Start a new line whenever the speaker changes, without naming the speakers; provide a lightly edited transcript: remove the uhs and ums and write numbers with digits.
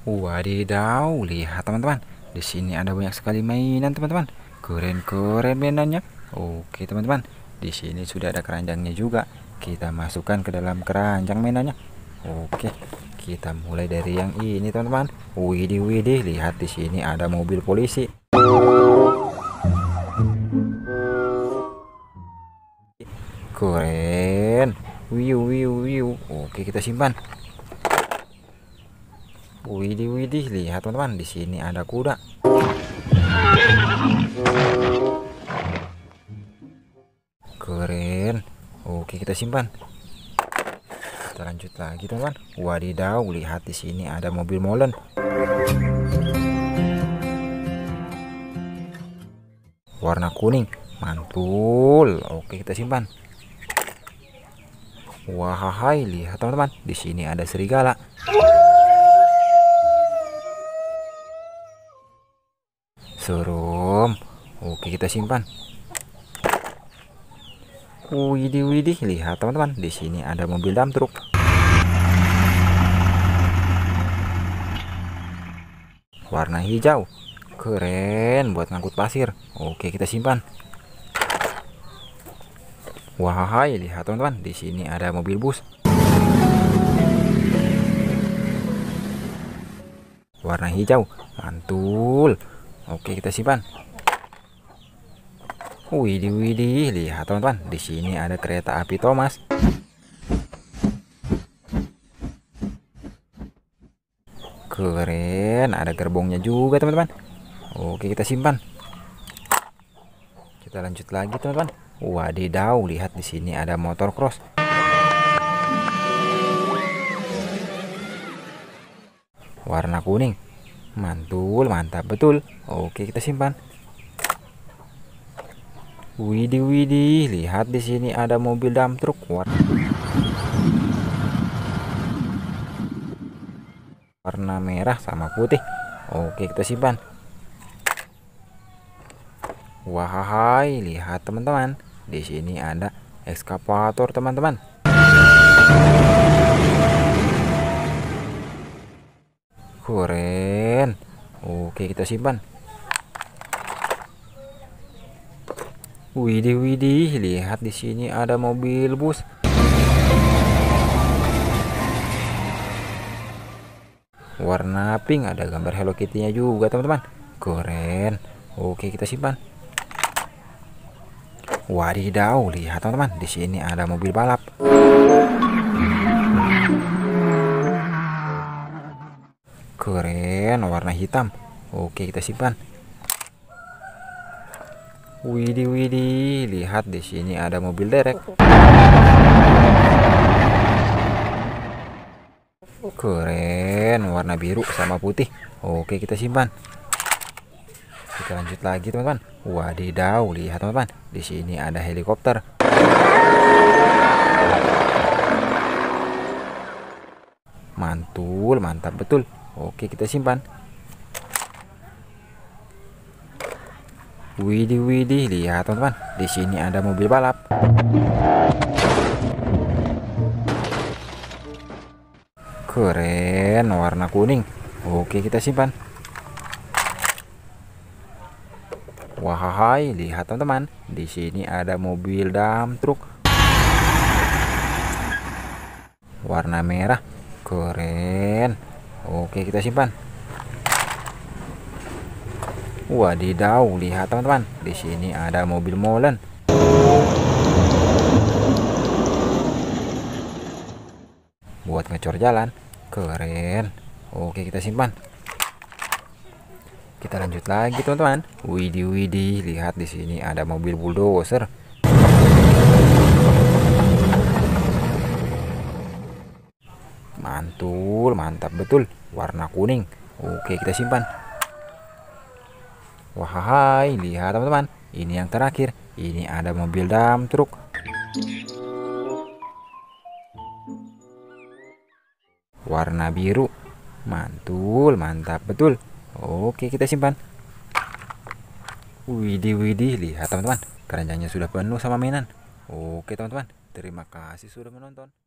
Wadidaw, lihat teman-teman. Di sini ada banyak sekali mainan, teman-teman. Keren-keren mainannya. Oke, teman-teman. Di sini sudah ada keranjangnya juga. Kita masukkan ke dalam keranjang mainannya. Oke, kita mulai dari yang ini, teman-teman. Widih, widih, lihat di sini ada mobil polisi. Keren. Wiu, wiu, wiu. Oke, kita simpan. Widih, widih, lihat teman-teman, di sini ada kuda. Keren. Oke, kita simpan. Kita lanjut lagi, teman-teman. Wadidaw, lihat di sini ada mobil molen. Warna kuning, mantul. Oke, kita simpan. Wahai, lihat teman-teman, di sini ada serigala. Serem. Oke, kita simpan. Widih, widih, lihat teman-teman, di sini ada mobil dump truck. Warna hijau, keren buat ngangkut pasir. Oke, kita simpan. Wahai, lihat teman-teman, di sini ada mobil bus. Warna hijau, mantul. Oke, kita simpan. Widih, widih, lihat teman-teman, di sini ada kereta api Thomas. Keren, ada gerbongnya juga teman-teman. Oke, kita simpan. Kita lanjut lagi teman-teman. Wadidaw, lihat di sini ada motor cross. Warna kuning, mantul, mantap betul. Oke, kita simpan. Widih, widih, lihat di sini ada mobil dump truck. Warna merah sama putih. Oke, kita simpan. Wahai, lihat teman-teman, di sini ada ekskavator teman-teman. Keren. Oke, kita simpan. Widih, widih, lihat di sini ada mobil bus. Warna pink, ada gambar Hello Kitty-nya juga teman-teman. Keren. Oke, kita simpan. Wadidaw, lihat teman-teman, di sini ada mobil balap. Keren, warna hitam. Oke, kita simpan. Widih, widih, lihat di sini ada mobil derek. Keren, warna biru sama putih. Oke, kita simpan. Kita lanjut lagi teman-teman. Wadidaw, lihat teman-teman, di sini ada helikopter. Mantul, mantap betul. Oke, kita simpan. Widih, widih, lihat teman-teman, di sini ada mobil balap. Keren, warna kuning. Oke, kita simpan. Wahai, lihat teman-teman, di sini ada mobil dump truck. Warna merah. Keren. Oke, kita simpan. Wadidaw, lihat teman-teman, di sini ada mobil molen. Buat ngecor jalan. Keren. Oke, kita simpan. Kita lanjut lagi teman-teman. Widih, widih, lihat di sini ada mobil bulldozer. Mantul, mantap betul. Warna kuning. Oke, kita simpan. Wahai, lihat teman-teman, ini yang terakhir. Ini ada mobil dump truck. Warna biru. Mantul, mantap betul. Oke, kita simpan. Widih, widih, lihat teman-teman, keranjangnya sudah penuh sama mainan. Oke teman-teman, terima kasih sudah menonton.